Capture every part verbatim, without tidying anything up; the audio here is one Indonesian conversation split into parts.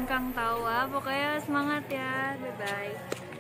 dengan Kang Tawa. Pokoknya semangat ya. Bye-bye.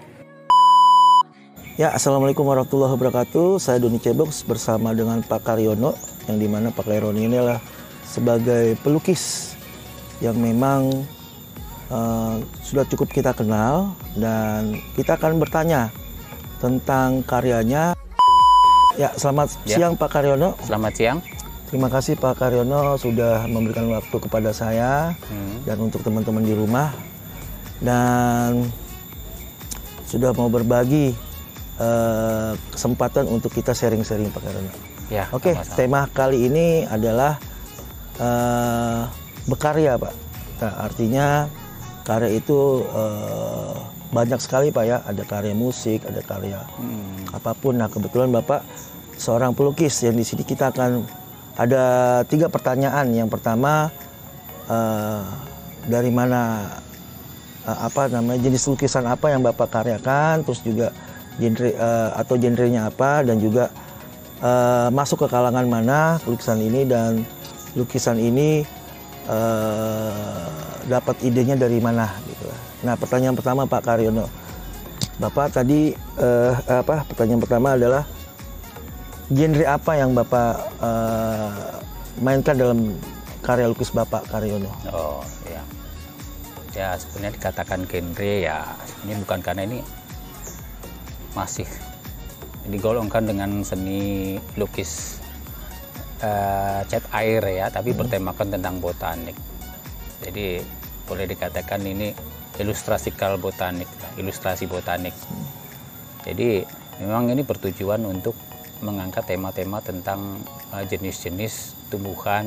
Ya, Assalamualaikum warahmatullahi wabarakatuh. Saya Doni Cebox bersama dengan Pak Karyono, yang dimana Pak Karyono ini adalah sebagai pelukis yang memang uh, sudah cukup kita kenal, dan kita akan bertanya tentang karyanya. Ya, selamat ya. siang Pak Karyono. Selamat siang. Terima kasih Pak Karyono sudah memberikan waktu kepada saya hmm. dan untuk teman-teman di rumah, dan sudah mau berbagi uh, kesempatan untuk kita sharing-sharing Pak Karyono. Ya, Oke, sama-sama. tema kali ini adalah uh, berkarya Pak. Nah, artinya karya itu uh, banyak sekali Pak ya. Ada karya musik, ada karya hmm. apapun. Nah, kebetulan Bapak seorang pelukis yang di sini kita akan ada tiga pertanyaan. Yang pertama, uh, dari mana, uh, apa namanya, jenis lukisan apa yang Bapak karyakan, terus juga genre uh, atau genrenya apa, dan juga uh, masuk ke kalangan mana lukisan ini, dan lukisan ini uh, dapat idenya dari mana gitu. Nah, pertanyaan pertama Pak Karyono, Bapak tadi uh, apa? Pertanyaan pertama adalah genre apa yang Bapak uh, mainkan dalam karya lukis Bapak Karyono? Oh ya, ya sebenarnya dikatakan genre ya ini bukan, karena ini masih digolongkan dengan seni lukis uh, cat air ya, tapi hmm. bertemakan tentang botanik. Jadi boleh dikatakan ini ilustrasikal botanik, ilustrasi botanik. Hmm. Jadi memang ini bertujuan untuk mengangkat tema-tema tentang jenis-jenis uh, tumbuhan,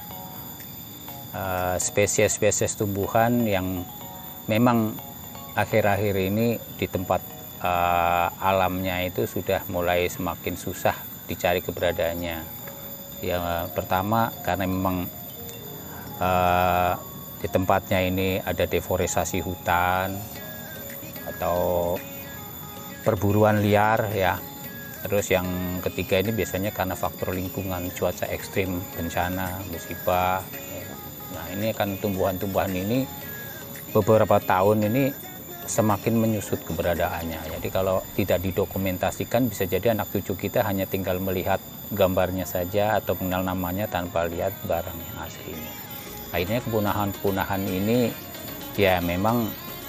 uh, spesies-spesies tumbuhan yang memang akhir-akhir ini di tempat uh, alamnya itu sudah mulai semakin susah dicari keberadaannya. Yang uh, pertama karena memang uh, di tempatnya ini ada deforestasi hutan atau perburuan liar ya. Terus yang ketiga ini biasanya karena faktor lingkungan, cuaca ekstrim, bencana, musibah. Nah, ini kan tumbuhan-tumbuhan ini beberapa tahun ini semakin menyusut keberadaannya. Jadi kalau tidak didokumentasikan, bisa jadi anak cucu kita hanya tinggal melihat gambarnya saja atau mengenal namanya tanpa lihat barang yang aslinya. Akhirnya kepunahan-kepunahan ini ya memang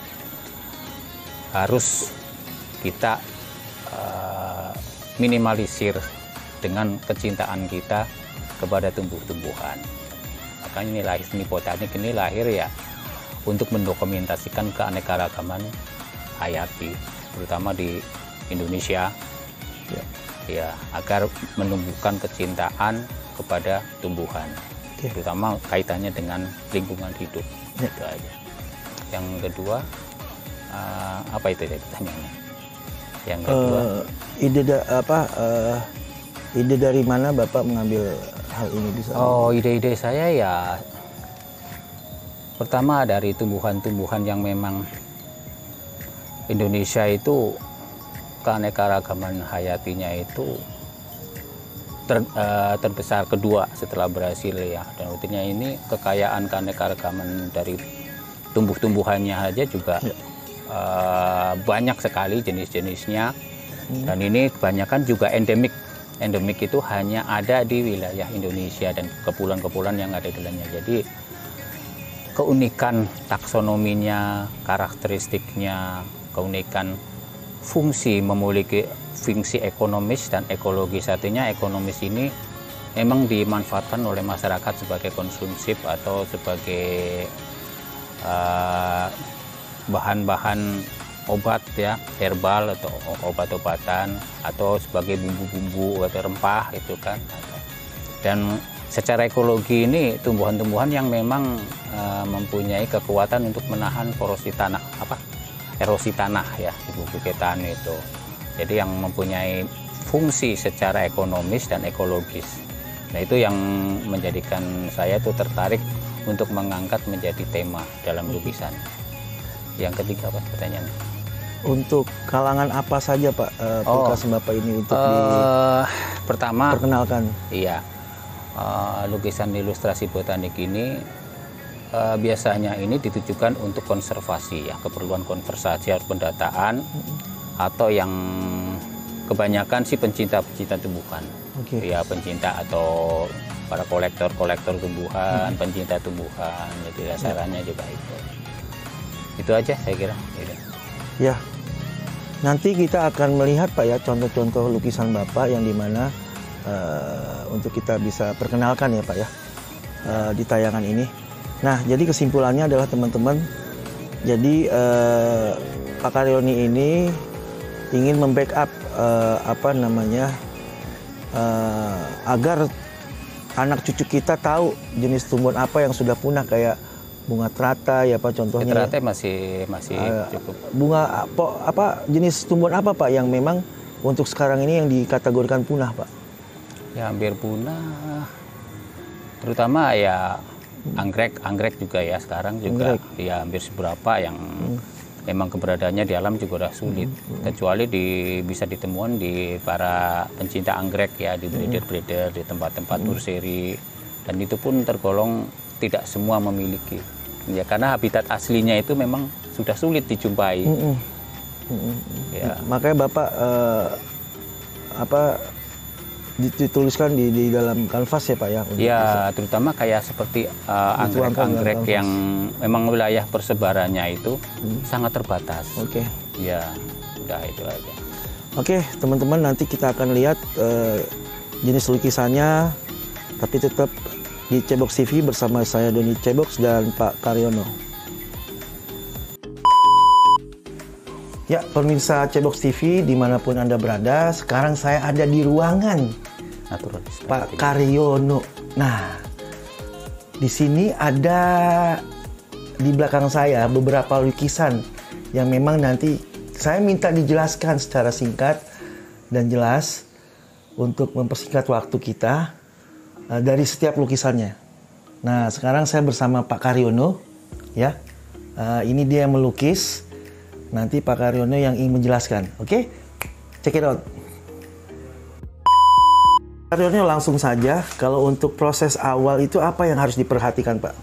harus kita uh, minimalisir dengan kecintaan kita kepada tumbuh-tumbuhan. Makanya ini lahir seni botanik ini lahir ya untuk mendokumentasikan keanekaragaman hayati, terutama di Indonesia, ya, ya agar menumbuhkan kecintaan kepada tumbuhan, ya, terutama kaitannya dengan lingkungan hidup. Ya. Itu aja. Yang kedua, uh, apa itu ya pertanyaannya? Yang kedua, uh, ide da, apa uh, ide dari mana Bapak mengambil hal ini bisa? Oh, ide-ide saya ya pertama dari tumbuhan-tumbuhan yang memang Indonesia itu keanekaragaman hayatinya itu ter, uh, terbesar kedua setelah Brasil ya, dan artinya ini kekayaan keanekaragaman dari tumbuh-tumbuhannya aja juga ya. Uh, banyak sekali jenis-jenisnya, hmm. dan ini kebanyakan juga endemik. Endemik itu hanya ada di wilayah Indonesia dan kepulauan-kepulauan yang ada di dalamnya. Jadi keunikan taksonominya, karakteristiknya, keunikan fungsi, memiliki fungsi ekonomis dan ekologis. Artinya ekonomis ini memang dimanfaatkan oleh masyarakat sebagai konsumsif atau sebagai uh, bahan-bahan obat ya, herbal atau obat-obatan, atau sebagai bumbu-bumbu atau rempah itu kan. Dan secara ekologi ini tumbuhan-tumbuhan yang memang uh, mempunyai kekuatan untuk menahan porosi tanah, apa erosi tanah ya di bukit-bukitan itu. Jadi yang mempunyai fungsi secara ekonomis dan ekologis. Nah, itu yang menjadikan saya tuh tertarik untuk mengangkat menjadi tema dalam lukisan. Yang ketiga apa pertanyaannya? Untuk kalangan apa saja Pak uh, lukisan oh, Bapak ini untuk uh, pertama diperkenalkan? Iya, uh, lukisan ilustrasi botanik ini uh, biasanya ini ditujukan untuk konservasi ya, keperluan konservasi atau pendataan, hmm. atau yang kebanyakan sih pencinta-pencinta tumbuhan. Okay. Ya, pencinta atau para kolektor-kolektor tumbuhan, hmm. pencinta tumbuhan. Jadi sasarannya juga itu. Itu aja saya kira. Gitu. Ya. Nanti kita akan melihat Pak ya contoh-contoh lukisan Bapak yang dimana uh, untuk kita bisa perkenalkan ya Pak ya uh, di tayangan ini. Nah, jadi kesimpulannya adalah teman-teman, jadi uh, Pak Karyoni ini ingin membackup uh, apa namanya uh, agar anak cucu kita tahu jenis tumbuhan apa yang sudah punah kayak bunga teratai ya Pak contohnya. Teratai masih masih uh, cukup. Bunga apa, apa jenis tumbuhan apa Pak yang memang untuk sekarang ini yang dikategorikan punah Pak? Ya hampir punah. Terutama ya anggrek, anggrek juga ya sekarang juga anggrek. Ya hampir seberapa yang hmm. memang keberadaannya di alam juga udah sulit. Hmm. Hmm. Kecuali di bisa ditemukan di para pencinta anggrek ya, di breeder-breeder, di tempat-tempat hmm. nursery, dan itu pun tergolong tidak semua memiliki ya, karena habitat aslinya itu memang sudah sulit dijumpai. Mm -mm. Mm -mm. Ya. Makanya Bapak uh, apa dituliskan di, di dalam kanvas ya Pak ya? Ya, bisa. Terutama kayak seperti uh, anggrek-anggrek yang memang wilayah persebarannya itu hmm. sangat terbatas. Oke. Okay. Ya, udah itu aja. Oke, okay, teman-teman, nanti kita akan lihat uh, jenis lukisannya, tapi tetap di Cebox T V bersama saya Doni Cebox dan Pak Karyono. Ya, pemirsa Cebox T V dimanapun Anda berada, sekarang saya ada di ruangan Naturalis Pak Karyono. Nah, di sini ada di belakang saya beberapa lukisan yang memang nanti saya minta dijelaskan secara singkat dan jelas untuk mempersingkat waktu kita dari setiap lukisannya. Nah, sekarang saya bersama Pak Karyono, ya. Uh, ini dia yang melukis. Nanti Pak Karyono yang ingin menjelaskan. Oke, okay? Check it out. Pak Karyono, langsung saja. Kalau untuk proses awal itu apa yang harus diperhatikan, Pak?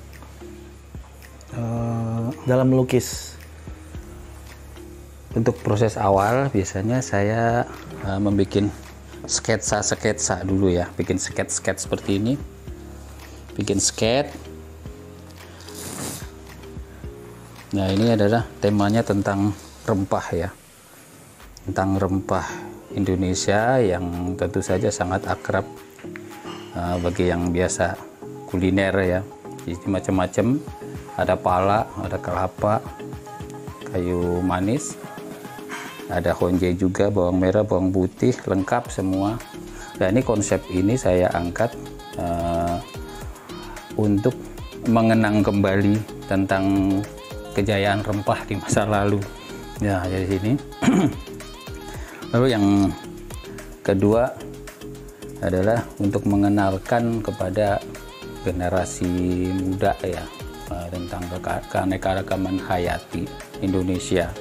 Uh, dalam melukis. Untuk proses awal biasanya saya uh, membuat sketsa-sketsa dulu ya, bikin sketch-sketch seperti ini, bikin sketch. Nah, ini adalah temanya tentang rempah ya, tentang rempah Indonesia yang tentu saja sangat akrab uh, bagi yang biasa kuliner ya. Jadi macam-macam, ada pala, ada kelapa, kayu manis, ada honje juga, bawang merah, bawang putih, lengkap semua. Dan ini konsep ini saya angkat uh, untuk mengenang kembali tentang kejayaan rempah di masa lalu. Ya, dari sini. Lalu yang kedua adalah untuk mengenalkan kepada generasi muda ya uh, tentang keanekaragaman hayati Indonesia.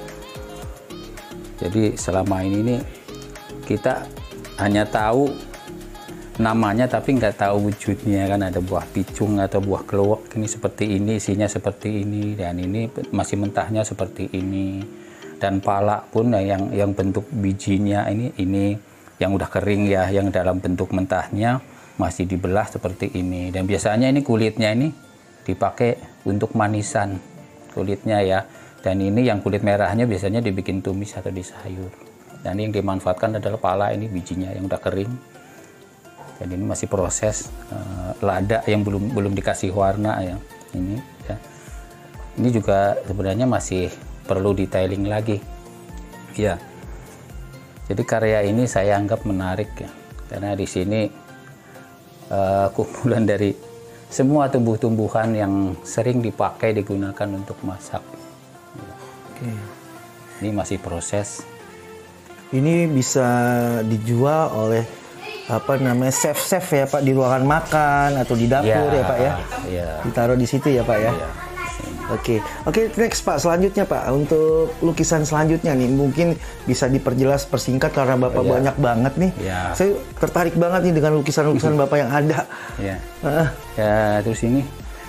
Jadi selama ini nih kita hanya tahu namanya tapi nggak tahu wujudnya kan, ada buah picung atau buah keluak ini seperti ini, isinya seperti ini, dan ini masih mentahnya seperti ini, dan pala pun yang yang bentuk bijinya ini ini yang udah kering ya, yang dalam bentuk mentahnya masih dibelah seperti ini, dan biasanya ini kulitnya ini dipakai untuk manisan kulitnya ya. Dan ini yang kulit merahnya biasanya dibikin tumis atau di sayur. Dan ini yang dimanfaatkan adalah pala, ini bijinya yang udah kering. Dan ini masih proses uh, lada yang belum belum dikasih warna ya. Ini ya. Ini juga sebenarnya masih perlu detailing lagi. Ya. Jadi karya ini saya anggap menarik ya. Karena di sini uh, kumpulan dari semua tumbuh-tumbuhan yang sering dipakai digunakan untuk masak. Oke. Ini masih proses. Ini bisa dijual oleh apa namanya chef-chef ya Pak, di ruangan makan atau di dapur ya, ya Pak ya. Ya. Ditaruh di situ ya Pak ya. Ya. Oke, oke next Pak, selanjutnya Pak untuk lukisan selanjutnya nih mungkin bisa diperjelas persingkat karena Bapak ya. banyak banget nih. Ya. Saya tertarik banget nih dengan lukisan-lukisan Bapak yang ada. Ya. Uh. Ya terus ini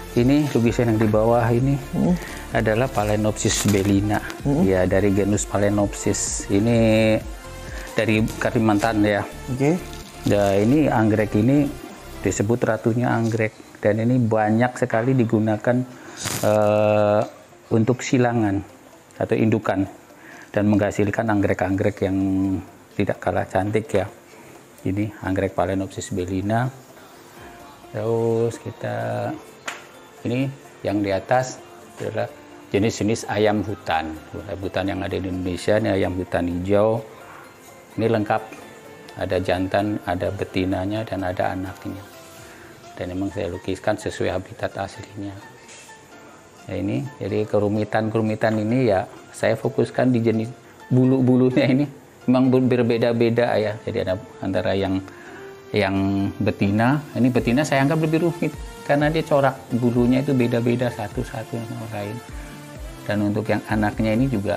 ini lukisan yang di bawah ini hmm. adalah Phalaenopsis bellina. Hmm. Ya, dari genus Phalaenopsis. Ini dari Kalimantan ya. Oke. Okay. Nah, ini anggrek ini disebut ratunya anggrek, dan ini banyak sekali digunakan uh, untuk silangan atau indukan dan menghasilkan anggrek-anggrek yang tidak kalah cantik ya. Ini anggrek Phalaenopsis bellina. Terus kita ini yang di atas adalah jenis-jenis ayam hutan. Ayam hutan yang ada di Indonesia ini ayam hutan hijau. Ini lengkap, ada jantan, ada betinanya, dan ada anaknya. Dan memang saya lukiskan sesuai habitat aslinya. Ya ini, jadi kerumitan-kerumitan ini ya saya fokuskan di jenis bulu-bulunya ini. Memang berbeda-beda ya. Jadi ada antara yang yang betina, ini betina saya anggap lebih rumit karena dia corak bulunya itu beda-beda satu-satu sama lain. Dan untuk yang anaknya ini juga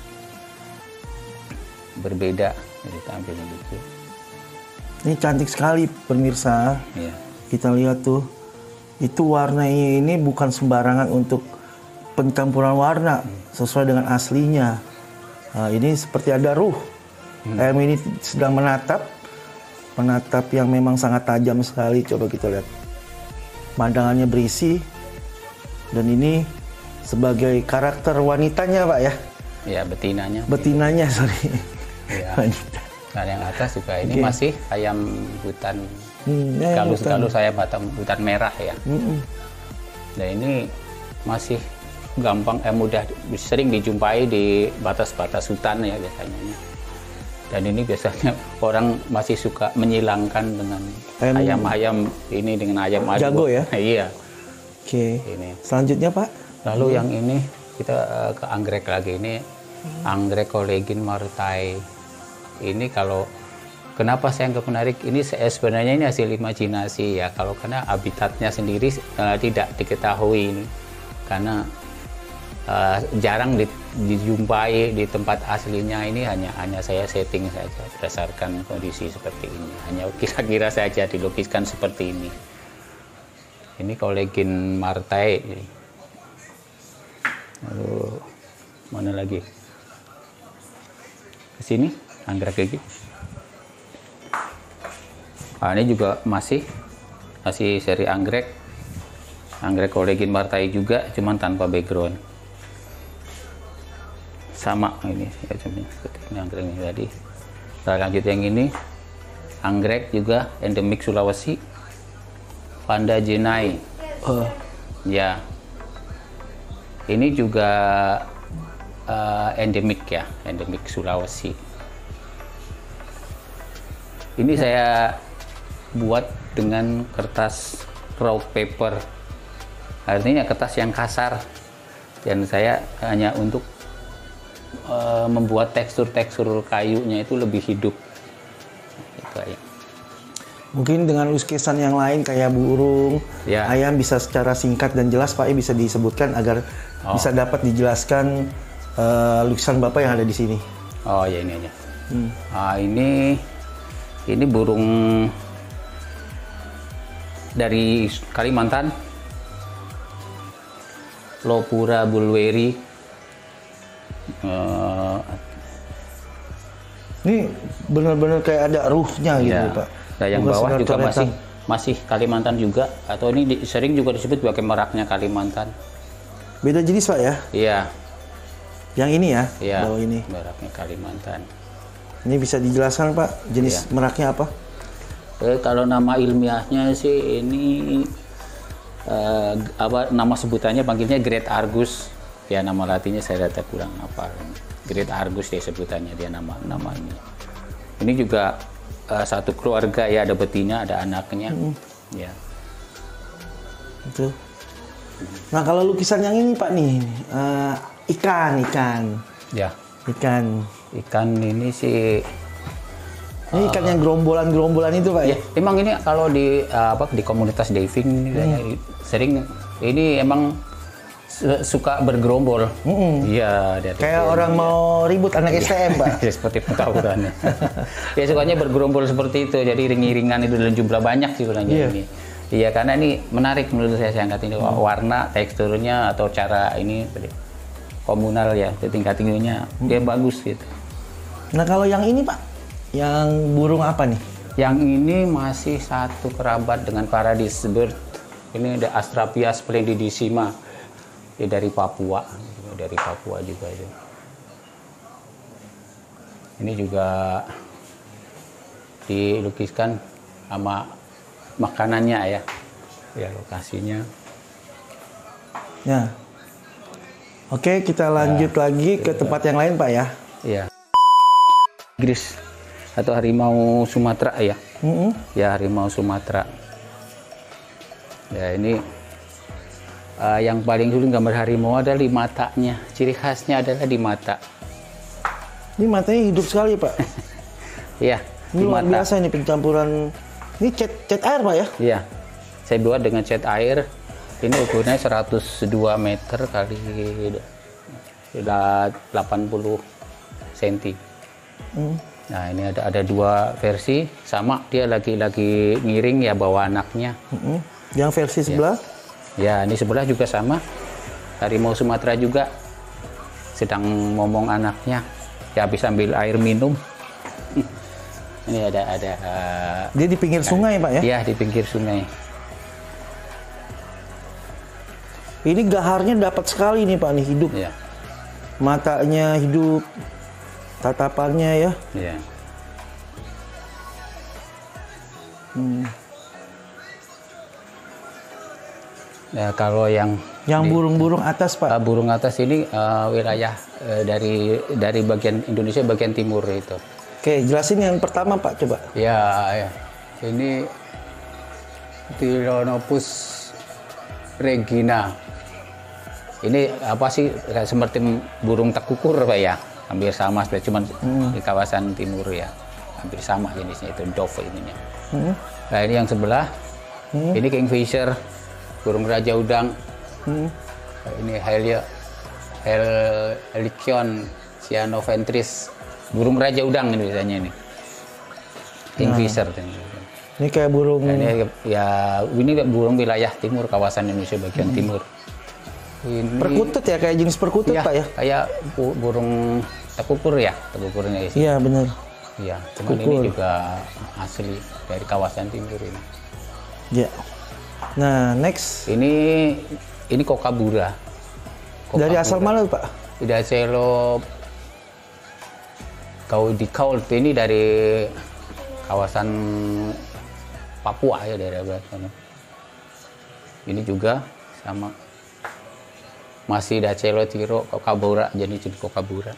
berbeda, jadi tampil lucu. Ini cantik sekali pemirsa. Ya. Kita lihat tuh, itu warnanya ini bukan sembarangan untuk pencampuran warna, hmm. sesuai dengan aslinya. Nah, ini seperti ada ruh. Hmm. Ayam ini sedang menatap, menatap yang memang sangat tajam sekali. Coba kita lihat, pandangannya berisi, dan ini sebagai karakter wanitanya Pak ya? Ya, betinanya. Betinanya, sorry. Ya. Wanita. Nah, yang atas juga ini okay. masih ayam hutan, hmm, ya, galus-galus ayam hutan merah ya. Hmm. Nah, ini masih gampang, eh, mudah, sering dijumpai di batas-batas hutan ya biasanya. Dan ini biasanya orang masih suka menyilangkan dengan ayam-ayam ini dengan ayam adu. Jago ya? Iya. Oke. Okay. Ini. Selanjutnya Pak? Lalu hmm. yang ini kita uh, ke anggrek lagi, ini hmm. anggrek Colegin martai. Ini kalau kenapa saya anggap menarik, ini sebenarnya ini hasil imajinasi ya. Kalau karena habitatnya sendiri uh, tidak diketahui ini, karena uh, jarang di, dijumpai di tempat aslinya. Ini hanya hanya saya setting saja berdasarkan kondisi seperti ini. Hanya kira-kira saja dilukiskan seperti ini. Ini Colegin martai. Lalu mana lagi? Ke sini anggrek lagi. Nah, ini juga masih masih seri anggrek. Anggrek Colegin martai juga, cuman tanpa background. Sama ini ya, seperti ini anggrek ini tadi. Nah, lanjut yang ini anggrek juga endemik Sulawesi, Vanda jenai. Uh. Ya. Ini juga uh, endemik ya, endemik Sulawesi. Ini saya buat dengan kertas raw paper, artinya kertas yang kasar, dan saya hanya untuk uh, membuat tekstur-tekstur kayunya itu lebih hidup. Itu aja. Mungkin dengan lukisan yang lain kayak burung, ya. Ayam bisa secara singkat dan jelas Pak bisa disebutkan agar oh. bisa dapat dijelaskan uh, lukisan Bapak yang ada di sini. Oh ya, ini aja. Hmm. Ah, ini ini burung dari Kalimantan, Lopura bulweri. Uh, ini benar-benar kayak ada ruhnya gitu ya. Pak. Nah, yang bukan bawah juga masih masih Kalimantan juga, atau ini di, sering juga disebut sebagai meraknya Kalimantan. Beda jenis Pak ya? Iya. Yang ini ya? Iya. Bawah ini. Meraknya Kalimantan. Ini bisa dijelaskan Pak jenis iya. meraknya apa? Eh, kalau nama ilmiahnya sih ini eh, apa nama sebutannya, panggilnya Great Argus. Ya, nama latinnya saya rada kurang apa. Great Argus dia sebutannya, dia nama namanya. Ini juga uh, satu keluarga ya, ada betina, ada anaknya. Hmm. Ya. Itu. Nah, kalau lukisan yang ini Pak nih, uh, ikan, ikan. Ya. Ikan. Ikan ini sih. Ini ikan uh, yang gerombolan-gerombolan itu Pak ya? Emang ini kalau di uh, apa di komunitas diving hmm. sering ini emang suka bergerombol. Iya, mm-hmm. Kayak orang ya. Mau ribut anak S T M, Pak. Ya, seperti tawuran. Ya, sukanya bergerombol seperti itu. Jadi iring-iringan itu dalam jumlah banyak sih sebenarnya yeah. ini. Iya, karena ini menarik menurut saya, saya angkat ini hmm. warna, teksturnya atau cara ini komunal ya, tingkat tingginya hmm. dia bagus gitu. Nah kalau yang ini Pak, yang burung apa nih? Yang ini masih satu kerabat dengan Paradise Bird. Ini ada Astrapias splendidissima, ya, dari Papua, dari Papua juga itu. Ini juga dilukiskan sama makanannya ya, ya lokasinya. Ya, oke kita lanjut ya, lagi ke tempat yang lain Pak ya. Iya. Inggris atau harimau Sumatera ya, mm-hmm. ya harimau Sumatera. Ya ini uh, yang paling dulu gambar harimau adalah di matanya, ciri khasnya adalah di mata. Ini matanya hidup sekali Pak. Iya. Ini luar biasa ini pencampuran. Ini cat cat air Pak ya? Iya. Saya buat dengan cat air. Ini ukurannya seratus dua meter kali delapan puluh sentimeter. Hmm. Nah ini ada ada dua versi, sama dia lagi-lagi ngiring ya bawa anaknya. Hmm. Yang versi sebelah? Ya. ya ini sebelah juga sama. Harimau Sumatera juga sedang ngomong anaknya. Ya habis ambil air minum. Ini ada ada. Uh, dia di pinggir kan, sungai Pak ya? Iya di pinggir sungai. Ini gaharnya dapat sekali nih Pak nih, hidup. Ya. Matanya hidup, tatapannya ya. Iya. Hmm. Ya kalau yang yang burung-burung atas Pak. Uh, burung atas ini uh, wilayah uh, dari dari bagian Indonesia bagian timur itu. Oke, jelasin yang pertama Pak coba. Ya, ya. Ini Ptilonopus regina. Ini apa sih seperti burung tekukur Pak ya? Hampir sama, cuma hmm. di kawasan timur ya. Hampir sama jenisnya itu dove ininya. Hmm. Nah ini yang sebelah, hmm. ini kingfisher, burung raja udang. Hmm. Ini Helia, Hel, Helikion cyanoventris, burung raja udang ini biasanya ini. Kingfisher. Nah. Ini kayak burung. Nah, ini ya ini burung wilayah timur, kawasan Indonesia bagian hmm. timur. Ini, perkutut ya, kayak jenis perkutut ya, Pak ya? Kayak burung tekukur ya, tekukurnya isi. Iya benar. Iya, cuman ini juga asli dari kawasan timur ini. Ya. Nah, next. Ini ini kokabura. Kokabura. Dari asal mana Pak? Tidak celo kau di kaul ini dari kawasan Papua ya, daerah sana. Ini juga sama. Masih Dacelo tiro kokabura, jenis jenis kokabura.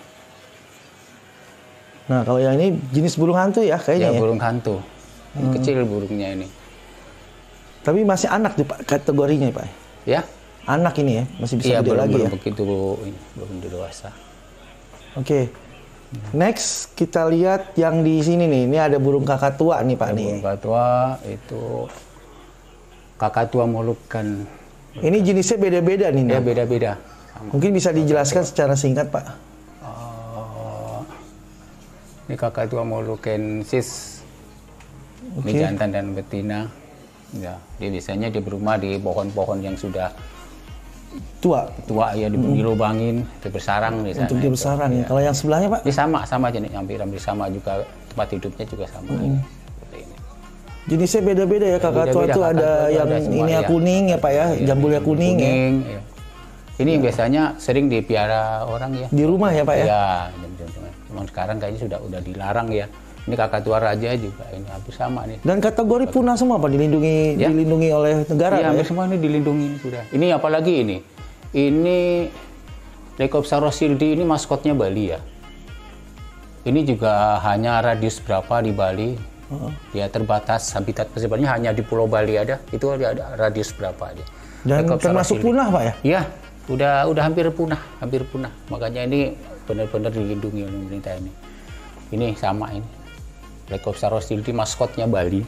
Nah kalau yang ini jenis burung hantu ya kayaknya ya? Ya burung hantu, hmm. kecil burungnya ini. Tapi masih anak tuh Pak kategorinya Pak? Ya? Anak ini ya, masih bisa ya, gede belum, lagi belum ya? begitu, ini, belum dewasa. Oke, okay. Next kita lihat yang di sini nih, ini ada burung kakatua nih Pak ya, nih. Burung kakatua itu kakatua moluccan. Ini jenisnya beda-beda nih. Ya beda-beda. Mungkin bisa dijelaskan secara singkat Pak. Uh, ini kakatua moluccensis. Okay. Ini jantan dan betina. Ya, dia biasanya dia berumah di pohon-pohon yang sudah tua. Tua ya, mm-hmm. dilubangin, dia bersarang di sana. Untuk dia bersarang ya. Kalau yang sebelahnya Pak? Ini sama, sama jenis, hampir-hampir sama juga, tempat hidupnya juga sama. Mm. Jenisnya beda-beda ya kakatua itu, ada yang ada ini ya kuning ya Pak ya, ya jambulnya kuning, kuning ya. Ya. Ini ya. Biasanya sering dipiara orang ya. Di rumah ya Pak ya? Ya, memang sekarang kayaknya sudah udah dilarang ya. Ini kakatua raja juga, ini hampir sama nih. Dan kategori punah semua Pak, dilindungi ya? dilindungi oleh negara ya? Hampir ya? semua ini dilindungi sudah. Ini apalagi ini? Ini Lecopsaurus sildi, ini maskotnya Bali ya. Ini juga hanya radius berapa di Bali? Uh-huh. Ya terbatas, habitat sebenarnya hanya di Pulau Bali ada, itu ada, ada radius berapa dia. Dan termasuk punah Pak ya? Iya, udah udah hampir punah, hampir punah. Makanya ini benar-benar dilindungi oleh pemerintah ini. Ini sama ini, Lecopsaurus sildi maskotnya Bali.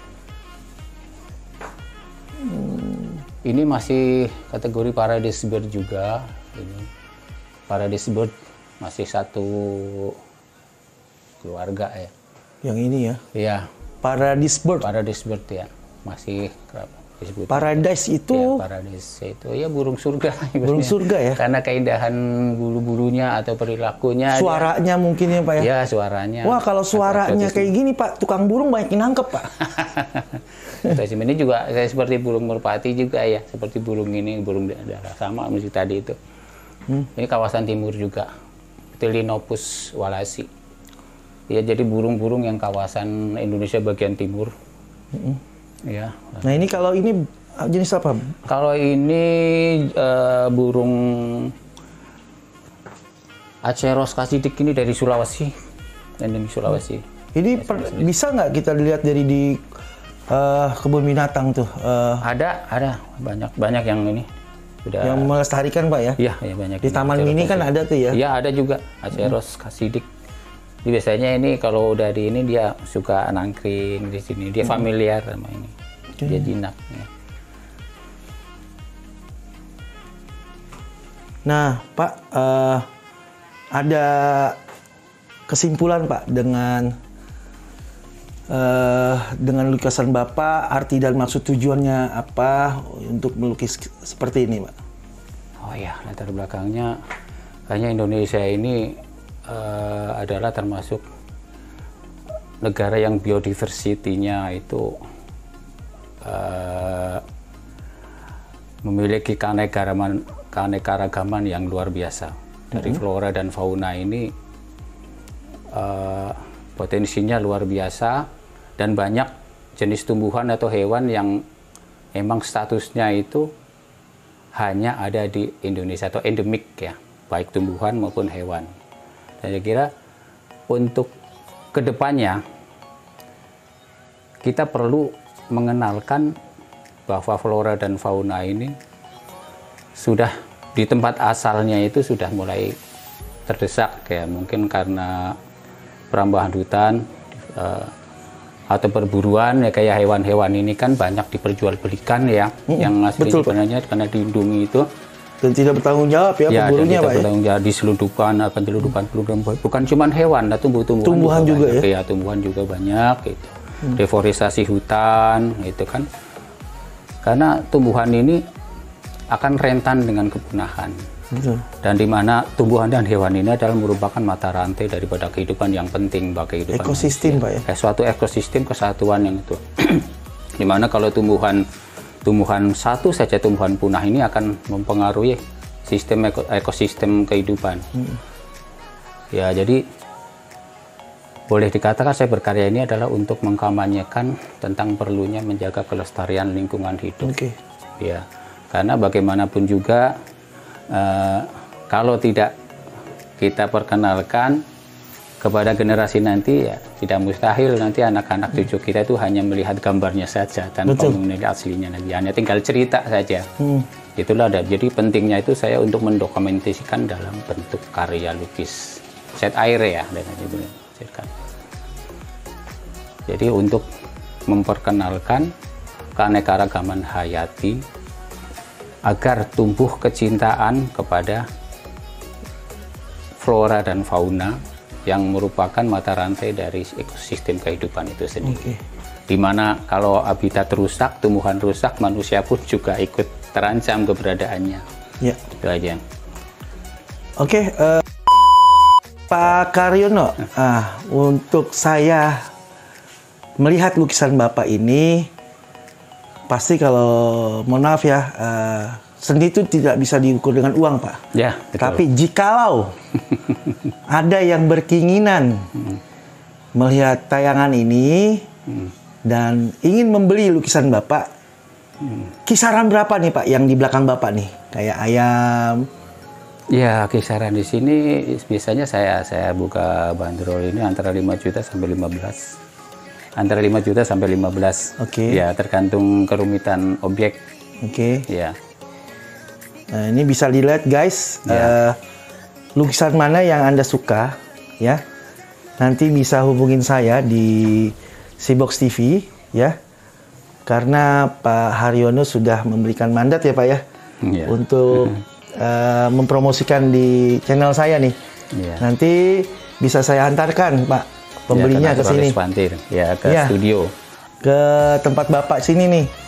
Hmm. Ini masih kategori Paradise Bird juga. Ini Paradise Bird masih satu keluarga ya. Yang ini ya? Iya. Paradise Bird. Paradise Bird ya, masih disebut. Paradise itu? Ya, paradise itu ya burung surga. Burung surga ya? Karena keindahan bulu-bulunya atau perilakunya. Suaranya dia, mungkin ya Pak ya? Ya suaranya. Wah kalau suaranya kayak gini Pak, tukang burung banyak yang nangkep Pak. Ini juga saya seperti burung merpati juga ya, seperti burung ini, burung darah sama musik tadi itu. Hmm. Ini kawasan timur juga, Ptelinopus wallacei. Ya jadi burung-burung yang kawasan Indonesia bagian timur. Hmm. Ya. Nah ini kalau ini jenis apa? Kalau ini uh, burung Aceros casidik ini dari Sulawesi, endemik Sulawesi. Ini per, bisa nggak kita dilihat dari di uh, kebun binatang tuh? Uh, ada, ada banyak banyak yang ini. Udah, yang melestarikan Pak ya? Iya, ya banyak. Di Taman Mini kan ada tuh ya? Iya ada juga Aceros hmm. casidik. Jadi biasanya ini kalau udah di ini dia suka nangkring di sini, dia hmm. familiar sama ini, hmm. dia jinak. Ya. Nah Pak, uh, ada kesimpulan Pak dengan uh, dengan lukisan Bapak, arti dan maksud tujuannya apa untuk melukis seperti ini Pak? Oh ya, latar belakangnya kayaknya Indonesia ini uh, adalah termasuk negara yang biodiversity-nya itu uh, memiliki keanekaragaman, keanekaragaman yang luar biasa. Dari mm-hmm. flora dan fauna ini uh, potensinya luar biasa dan banyak jenis tumbuhan atau hewan yang memang statusnya itu hanya ada di Indonesia atau endemik ya, baik tumbuhan maupun hewan. Dan saya kira untuk kedepannya kita perlu mengenalkan bahwa flora dan fauna ini sudah di tempat asalnya itu sudah mulai terdesak ya, mungkin karena perambahan hutan uh, atau perburuan ya, kayak hewan-hewan ini kan banyak diperjualbelikan ya, hmm, yang asli sebenarnya karena dilindungi itu dan tidak bertanggung jawab ya, ya pemburunya Pak ya. Bertanggung jawab, diselundupan, penyelundupan program bukan cuma hewan, nah tumbuh-tumbuhan tumbuhan juga, juga ya, ya tumbuhan juga banyak gitu. Hmm. Deforestasi hutan itu kan karena tumbuhan ini akan rentan dengan kepunahan. Betul. Dan di mana tumbuhan dan hewan ini adalah merupakan mata rantai daripada kehidupan yang penting bagi kehidupan ekosistem Pak ya. Eh, suatu ekosistem kesatuan yang itu. Di mana kalau tumbuhan tumbuhan satu saja tumbuhan punah ini akan mempengaruhi sistem eko, ekosistem kehidupan. Hmm. Ya jadi boleh dikatakan saya berkarya ini adalah untuk mengkampanyekan tentang perlunya menjaga kelestarian lingkungan hidup. Okay. Ya. Karena bagaimanapun juga uh, kalau tidak kita perkenalkan kepada generasi nanti ya tidak mustahil nanti anak-anak cucu kita itu hanya melihat gambarnya saja tanpa mengenali aslinya lagi, hanya tinggal cerita saja. Hmm. Itulah ada. Jadi pentingnya itu saya untuk mendokumentasikan dalam bentuk karya lukis cat air ya dan itu. Jadi untuk memperkenalkan keanekaragaman hayati agar tumbuh kecintaan kepada flora dan fauna yang merupakan mata rantai dari ekosistem kehidupan itu sendiri. Okay. Dimana kalau habitat rusak, tumbuhan rusak, manusia pun juga ikut terancam keberadaannya. Ya. Itu aja. Oke, okay, uh, Pak Karyono, uh, untuk saya melihat lukisan Bapak ini, pasti kalau mohon maaf ya, uh, seni itu tidak bisa diukur dengan uang Pak. Ya, betul. Tapi jikalau ada yang berkeinginan hmm. melihat tayangan ini hmm. dan ingin membeli lukisan Bapak, hmm. kisaran berapa nih Pak yang di belakang Bapak nih? Kayak ayam. Ya, kisaran di sini biasanya saya saya buka bandrol ini antara lima juta sampai lima belas. Antara lima juta sampai lima belas. Oke. Okay. Ya, tergantung kerumitan objek. Oke. Okay. Ya. Nah, ini bisa dilihat guys, ya. uh, lukisan mana yang Anda suka ya. Nanti bisa hubungin saya di Sibox T V ya. Karena Pak Haryono sudah memberikan mandat ya Pak ya, ya. untuk uh, mempromosikan di channel saya nih. Ya. Nanti bisa saya antarkan Pak pembelinya ya, ke sini. Ya, ke ya, studio. Ke tempat Bapak sini nih.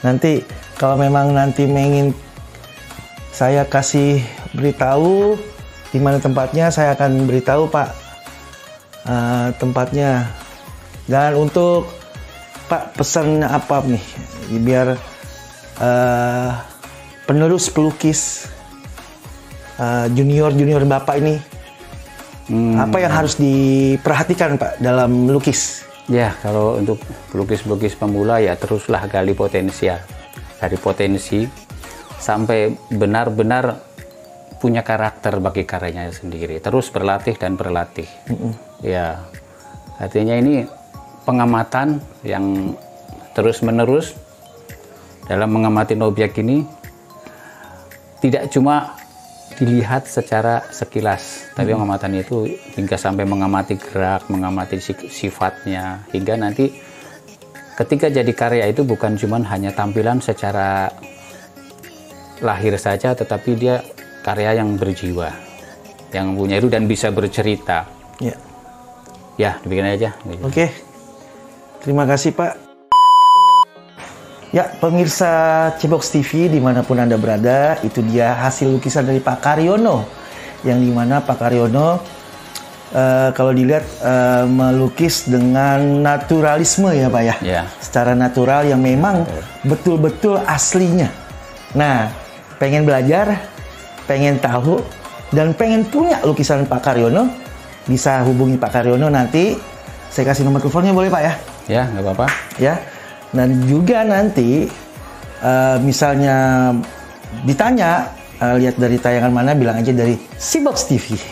Nanti kalau memang nanti ingin saya kasih beritahu di mana tempatnya, saya akan beritahu Pak uh, tempatnya. Dan untuk Pak pesan apa nih biar uh, penerus pelukis uh, junior junior Bapak ini, hmm. apa yang harus diperhatikan Pak dalam melukis? Ya, kalau untuk pelukis-pelukis pemula ya teruslah gali potensial, dari potensi sampai benar-benar punya karakter bagi karyanya sendiri. Terus berlatih dan berlatih. Mm-mm. Ya, artinya ini pengamatan yang terus-menerus dalam mengamati objek ini tidak cuma dilihat secara sekilas, tapi hmm. pengamatan itu hingga sampai mengamati gerak, mengamati sifatnya, hingga nanti ketika jadi karya itu bukan cuma hanya tampilan secara lahir saja, tetapi dia karya yang berjiwa, yang punya itu dan bisa bercerita. Ya, ya demikian aja. Oke, terima kasih Pak. Ya, pemirsa Cbox T V dimanapun Anda berada, itu dia hasil lukisan dari Pak Karyono. Yang dimana Pak Karyono, uh, kalau dilihat uh, melukis dengan naturalisme ya Pak ya. Yeah. Secara natural yang memang betul-betul aslinya. Nah, pengen belajar, pengen tahu, dan pengen punya lukisan Pak Karyono, bisa hubungi Pak Karyono nanti. Saya kasih nomor teleponnya boleh Pak ya? Ya, nggak apa-apa. Ya. Dan juga nanti uh, misalnya ditanya uh, lihat dari tayangan mana, bilang aja dari Cbox T V.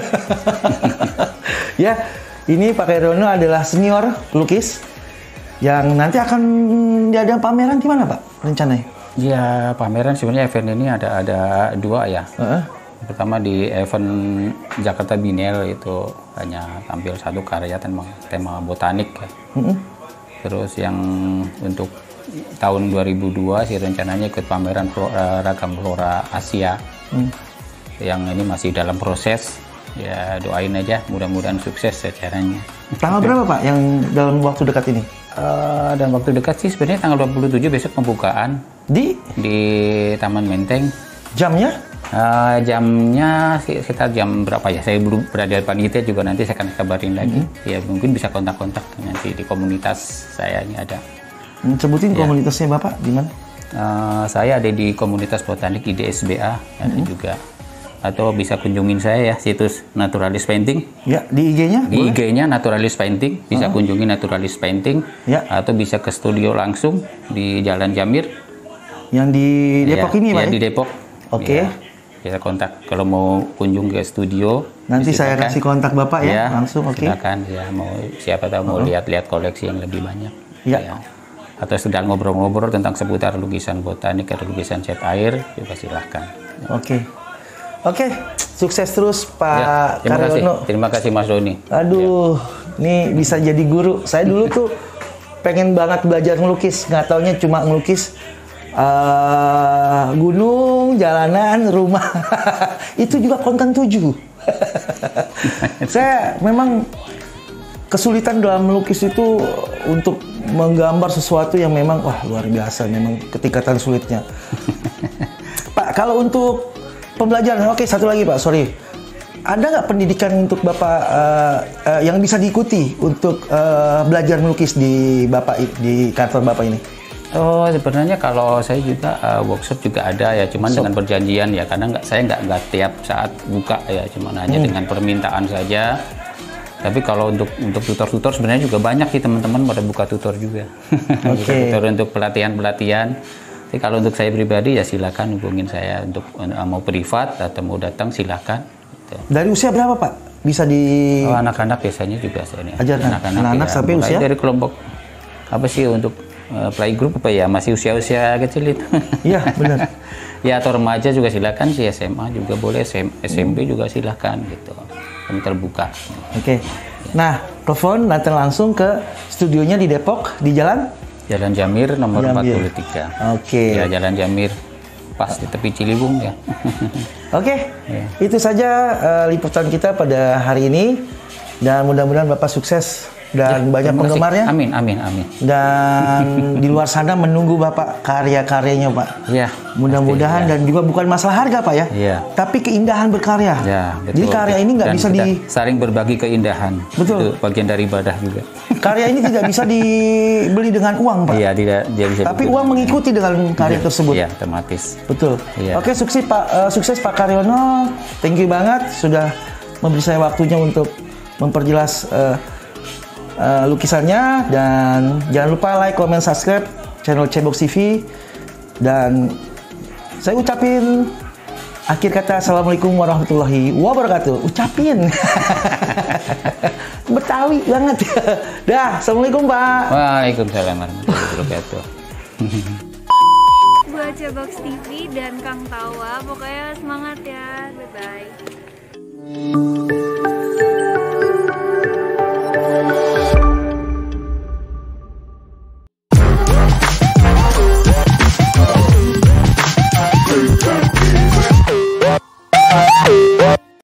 Ya, ini Pak Karyono adalah senior pelukis yang nanti akan diadakan pameran di mana Pak rencananya? Ya, pameran sebenarnya event ini ada ada dua ya. Uh-huh. Pertama di event Jakarta Biennale itu hanya tampil satu karya tema, tema botanik ya. Uh-huh. Terus yang untuk tahun dua ribu dua sih rencananya ikut pameran flora, ragam flora Asia. Hmm. Yang ini masih dalam proses. Ya doain aja, mudah-mudahan sukses acaranya. Tanggal berapa Pak yang dalam waktu dekat ini? Uh, dalam waktu dekat sih sebenarnya tanggal dua puluh tujuh besok pembukaan di di Taman Menteng. Jamnya? Uh, jamnya sekitar jam berapa ya? Saya belum berada di panitia juga, nanti saya akan kabarin lagi. Mm-hmm. Ya mungkin bisa kontak-kontak nanti di komunitas saya ini ada. Sebutin ya. Komunitasnya Bapak di mana? Uh, saya ada di komunitas botanik I D S B A ada mm-hmm. juga. Atau bisa kunjungin saya ya situs Naturalis Painting. Ya, di I G-nya? Di I G-nya Naturalis Painting, bisa uh-huh. kunjungi Naturalis Painting. Ya. Atau bisa ke studio langsung di Jalan Jamir. Yang di Depok ya, ini Pak? Ya, di Depok. Oke. Okay. Ya. Bisa kontak kalau mau kunjung ke studio. Nanti saya kasih kontak Bapak ya, ya langsung. Oke. Okay. Silakan ya, mau siapa tahu mau lihat-lihat uh-huh. koleksi yang lebih banyak. Ya. ya. Atau sedang ngobrol-ngobrol tentang seputar lukisan botanik atau lukisan cat air, juga silahkan. Oke. Okay. Oke, okay. Sukses terus Pak ya, terima Karyono. Kasih. Terima kasih Mas Doni. Aduh, ya. Nih bisa jadi guru. Saya dulu tuh pengen banget belajar ngelukis, nggak taunya cuma ngelukis Uh, gunung, jalanan, rumah. Itu juga konten tujuh. Saya memang kesulitan dalam melukis itu untuk menggambar sesuatu yang memang wah luar biasa, memang ketingkatan sulitnya. Pak, kalau untuk pembelajaran, oke satu lagi Pak, sorry. Ada nggak pendidikan untuk Bapak uh, uh, yang bisa diikuti untuk uh, belajar melukis di Bapak di kantor Bapak ini? Oh sebenarnya kalau saya juga uh, workshop juga ada ya, cuman so. dengan perjanjian ya, karena nggak saya nggak nggak tiap saat buka ya, cuman hanya hmm. dengan permintaan saja. Tapi kalau untuk untuk tutor-tutor sebenarnya juga banyak sih teman-teman pada buka tutor juga. Okay. Tutor untuk pelatihan-pelatihan. Tapi kalau untuk saya pribadi ya silakan hubungin saya untuk uh, mau privat atau mau datang silakan. Gitu. Dari usia berapa Pak? Bisa di oh, anak-anak biasanya juga saya ini. Ajarkan anak-anak ya, sampai usia? Dari kelompok apa sih untuk Uh, playgroup apa ya, masih usia-usia kecil itu. Iya benar. Ya atau remaja juga silakan sih, S M A juga boleh, S M P juga silakan gitu. Kami terbuka. Oke. Okay. Nah, telepon nanti langsung ke studionya di Depok di Jalan Jalan Jamir nomor Jamir. empat puluh tiga. Oke. Okay. Ya Jalan Jamir pas di tepi Ciliwung ya. Oke. Okay. Ya. Itu saja uh, liputan kita pada hari ini dan mudah-mudahan Bapak sukses dan Ya, banyak terima kasih. penggemarnya. Amin, amin, amin. Dan di luar sana menunggu Bapak karya-karyanya Pak. Ya. Mudah-mudahan pasti, ya. dan juga bukan masalah harga Pak ya. Iya. Tapi keindahan berkarya. Ya, betul. Jadi karya ini nggak Dan bisa kita di saling berbagi keindahan. Betul. Itu bagian dari ibadah juga. karya ini tidak bisa dibeli dengan uang Pak. Iya, tidak dia bisa. Tapi dibeli. uang mengikuti dengan karya tersebut. Iya, otomatis. Betul. Iya. Oke, sukses Pak eh, sukses Pak Karyono. Thank you banget sudah memberi saya waktunya untuk memperjelas eh, eh, lukisannya, dan jangan lupa like, comment, subscribe channel Cebox T V, dan saya ucapin akhir kata assalamualaikum warahmatullahi wabarakatuh. Ucapin. Betawi banget. Dah, assalamualaikum Pak. Waalaikumsalam warahmatullahi wabarakatuh. Buat Cebox T V dan Kang Tawa, pokoknya semangat ya. Bye-bye.